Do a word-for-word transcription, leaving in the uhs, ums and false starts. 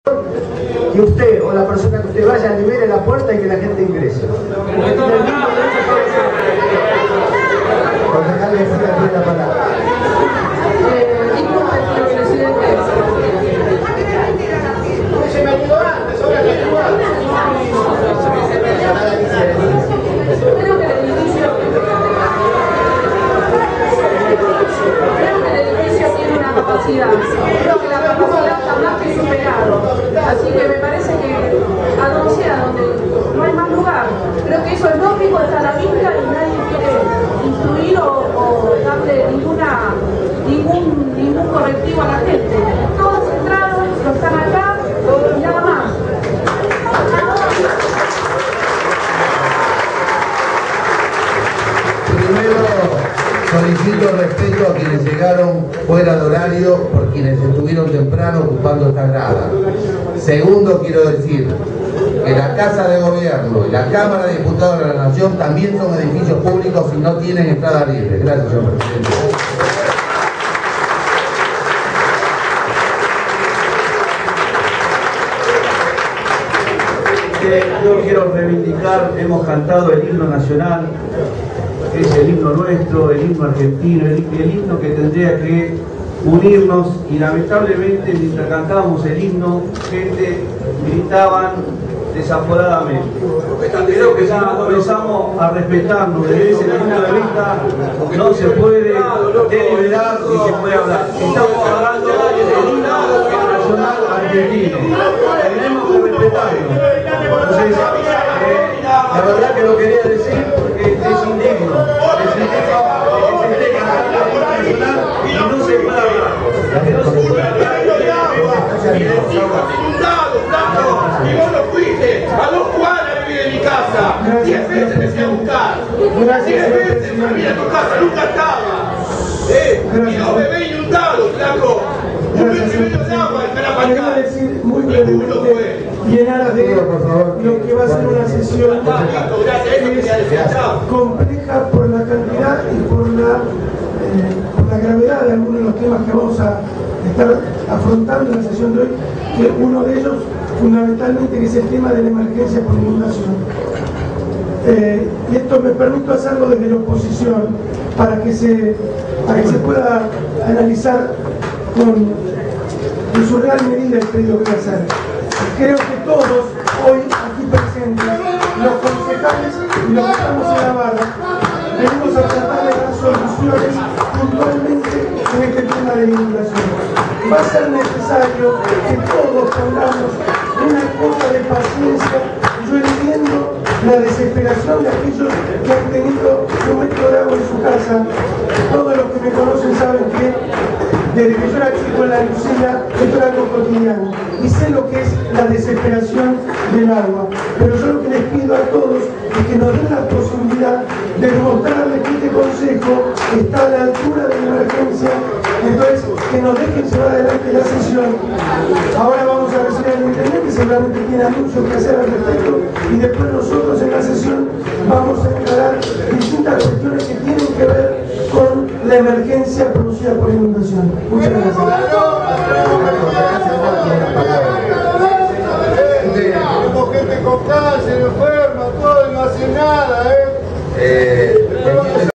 que usted o la persona que usted vaya libere la puerta y que la gente ingrese. Concejal, le tiene la palabra. Disculpe, señor presidente. Se me ayudó antes, ahora me ayuda. Creo que el edificio, creo que el edificio tiene una capacidad. Creo que la capacidad está más que superado. Así que me parece que a donde sea, donde no hay más lugar, creo que eso es lógico, está a la vista y nadie quiere instruir o, o darle ninguna, ningún, ningún correctivo a la gente. Todos entraron, no están acá y nada más. Primero, solicito respeto a quienes llegaron fuera de horario por quienes estuvieron temprano ocupando esta grada. Segundo, quiero decir que la Casa de Gobierno y la Cámara de Diputados de la Nación también son edificios públicos y no tienen entrada libre. Gracias, señor presidente. Yo quiero reivindicar, hemos cantado el himno nacional, que es el himno nuestro, el himno argentino, el, el himno que tendría que unirnos, y lamentablemente mientras cantábamos el himno, gente gritaban desaforadamente. Creo que ya comenzamos a respetarnos desde ese punto de vista, no se puede deliberar ni se puede hablar. Estamos hablando del himno nacional argentino, tenemos que respetarlo. Entonces, eh, la verdad que lo quería decir porque es indigno, es indigno que se esté cantando el himno nacional y no se puede hablar. Que no se puede hablar. Y vos no fuiste, a dos cuadras de mi casa, diez veces te fui a buscar, diez veces me vine a tu casa, nunca estaba, eh, y dos bebés inundados, flaco, un metro y medio de agua, espera para acá, muy brevemente, y en aras de lo que va a ser una sesión que es compleja por la cantidad y por la, eh, por la gravedad de algunos de los temas que vamos a estar afrontando en la sesión de hoy, que uno de ellos fundamentalmente que es el tema de la emergencia por inundación. Eh, y esto me permito hacerlo desde la oposición para que se, para que se pueda analizar con, en su real medida el pedido que voy a hacer. Creo que todos hoy aquí presentes, los concejales y los que estamos en la barra, venimos a tratar de dar soluciones puntualmente en este tema de la inundación. Va a ser necesario que todos pongamos una cosa de paciencia. Yo entiendo la desesperación de aquellos que han tenido un metro de agua en su casa. Todos los que me conocen saben que desde que yo era chico en la Lucía, esto era algo cotidiano. Y sé lo que es la desesperación del agua. Pero yo lo que les pido a todos es que nos den la posibilidad de demostrarles que este consejo está a la altura de la emergencia. Entonces, que nos dejen llevar adelante la sesión. Ahora vamos a recibir al intendente, seguramente tiene anuncios que hacer al respecto, y después nosotros en la sesión vamos a encarar distintas cuestiones que tienen que ver con la emergencia producida por inundación. Muchas gracias. Tenemos gente con cáncer, enferma, todo y no hace nada, ¿eh? eh